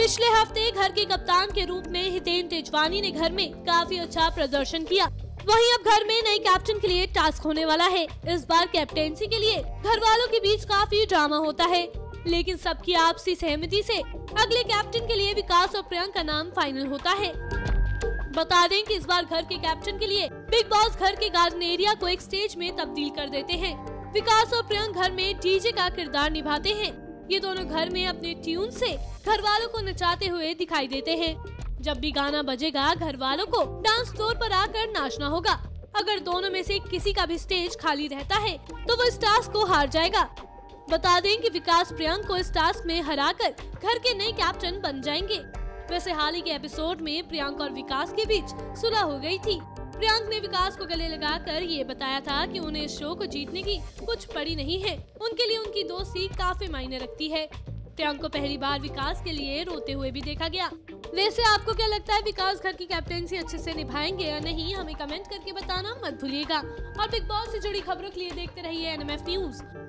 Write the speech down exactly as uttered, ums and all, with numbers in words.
पिछले हफ्ते घर के कप्तान के रूप में हितेन तेजवानी ने घर में काफी अच्छा प्रदर्शन किया। वहीं अब घर में नए कैप्टन के लिए टास्क होने वाला है। इस बार कैप्टेंसी के लिए घर वालों के बीच काफी ड्रामा होता है, लेकिन सबकी आपसी सहमति से अगले कैप्टन के लिए विकास और प्रियंक का नाम फाइनल होता है। बता दें कि इस बार घर के कैप्टन के लिए बिग बॉस घर के गार्डन एरिया को एक स्टेज में तब्दील कर देते हैं। विकास और प्रियंक घर में डीजे का किरदार निभाते हैं। ये दोनों घर में अपने ट्यून से घर वालों को नचाते हुए दिखाई देते हैं। जब भी गाना बजेगा घर वालों को डांस फ्लोर पर आकर नाचना होगा। अगर दोनों में से किसी का भी स्टेज खाली रहता है तो वो इस टास्क को हार जाएगा। बता दें कि विकास प्रियंक को इस टास्क में हराकर घर के नए कैप्टन बन जाएंगे। वैसे हाल ही के एपिसोड में प्रियंक और विकास के बीच सुलह हो गई थी। प्रियंक ने विकास को गले लगाकर ये बताया था कि उन्हें इस शो को जीतने की कुछ पड़ी नहीं है, उनके लिए उनकी दोस्ती काफी मायने रखती है। प्रियंक को पहली बार विकास के लिए रोते हुए भी देखा गया। वैसे आपको क्या लगता है, विकास घर की कैप्टेंसी अच्छे से निभाएंगे या नहीं? हमें कमेंट करके बताना मत भूलिएगा। और बिग बॉस से जुड़ी खबरों के लिए देखते रहिए एन एम एफ न्यूज।